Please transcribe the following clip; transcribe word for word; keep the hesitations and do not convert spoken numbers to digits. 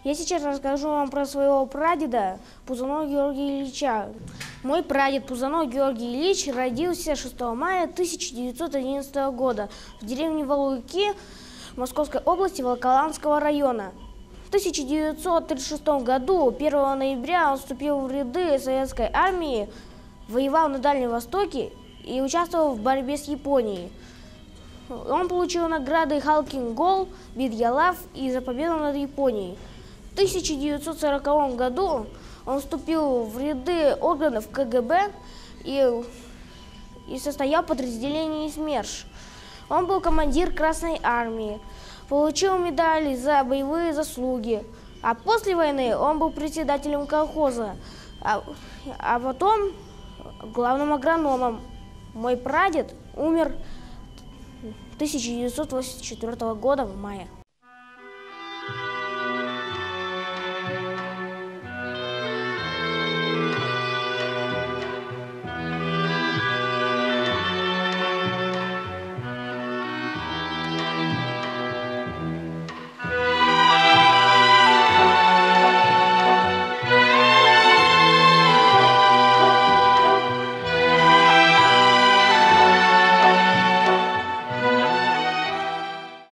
Я сейчас расскажу вам про своего прадеда Пузанова Георгия Ильича. Мой прадед Пузанов Георгий Ильич родился шестого мая тысяча девятьсот одиннадцатого года в деревне Валуйки Московской области Волоколамского района. В тысяча девятьсот тридцать шестом году, первого ноября, он вступил в ряды советской армии, воевал на Дальнем Востоке и участвовал в борьбе с Японией. Он получил награды Халкин Гол, Бит-Ялав и за победу над Японией. В тысяча девятьсот сороковом году он вступил в ряды органов ка гэ бэ и, и состоял в подразделении СМЕРШ. Он был командир Красной армии, получил медали за боевые заслуги, а после войны он был председателем колхоза, а, а потом главным агрономом. Мой прадед умер тысяча девятьсот восемьдесят четвёртого года в мае.